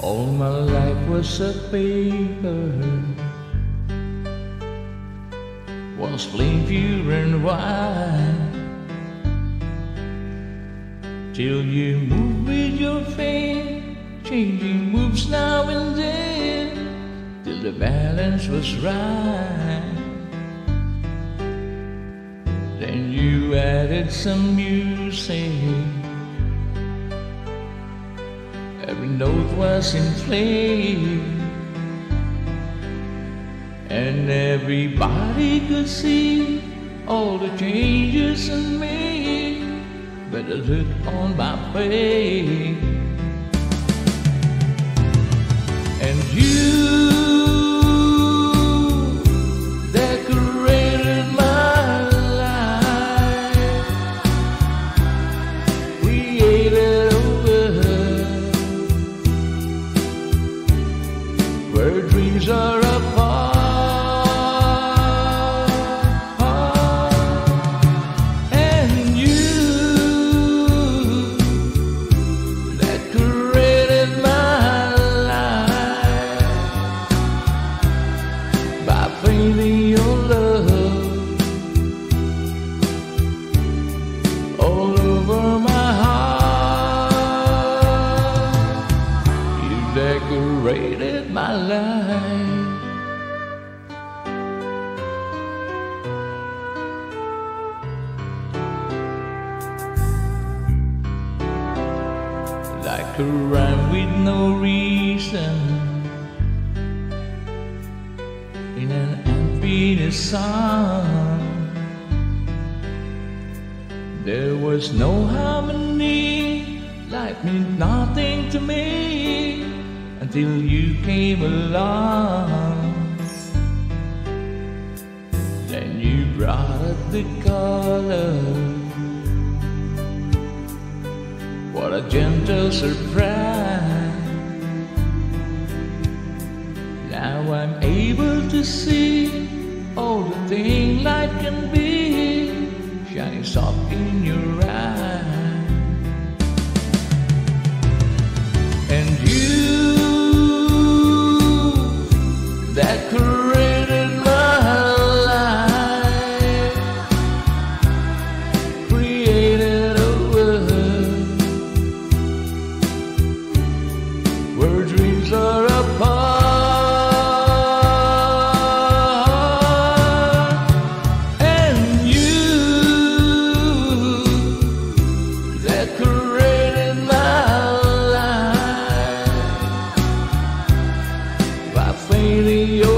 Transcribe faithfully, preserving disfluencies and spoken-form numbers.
All my life was a paper, was plain pure and white, till you moved with your feet, changing moves now and then, till the balance was right. Then you added some music, every note was in flame, and everybody could see all the changes in me, but the look on my face. And you decorated my life, created a world where dreams are apart. And you decorated my life by painting your love all over my heart. You decorated my life. Like a rhyme with no reason in an unfinished song. There was no harmony, life meant nothing to me until you came along. Then you brought the color, what a gentle surprise. Now I'm able to see all the things life can be, shining soft in your eyes. And you decorated my life, created a world where dreams are apart. And you decorated my life by painting your